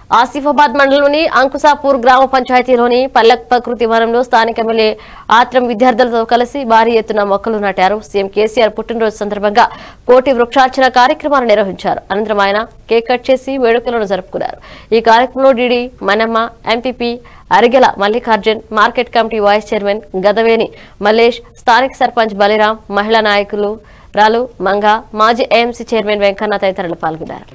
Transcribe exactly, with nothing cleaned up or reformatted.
ఆసిఫాబాద్ మండలంలోని అంకుసాపూర్ గ్రామ పంచాయతీలోని పల్లక్ ప్రకృతి వనంలో స్థానిక ఎమ్మెల్యే ఆత్రం విద్యార్థులతో కలిసి భారీ ఎత్తున మొక్కలు నాటారు. సీఎం కేసీఆర్ పుట్టినరోజు సందర్భంగా కోటి వృక్షార్చన కార్యక్రమాన్ని నిర్వహించారు. అనంతరం ఆయన కేక్ కట్ చేసి వేడుకలను జరుపుకున్నారు. ఈ కార్యక్రమంలో DD Manamma, MPP Arigela Mallikarjun, market committee vice chairman Gadaveni Mallesh, స్థానిక సర్పంచ్ బలిరాం, మహిళా నాయకులు రాలు మంగ, మాజీ ఏఎంసీ చైర్మన్ వెంకన్న తదితరులు పాల్గొన్నారు.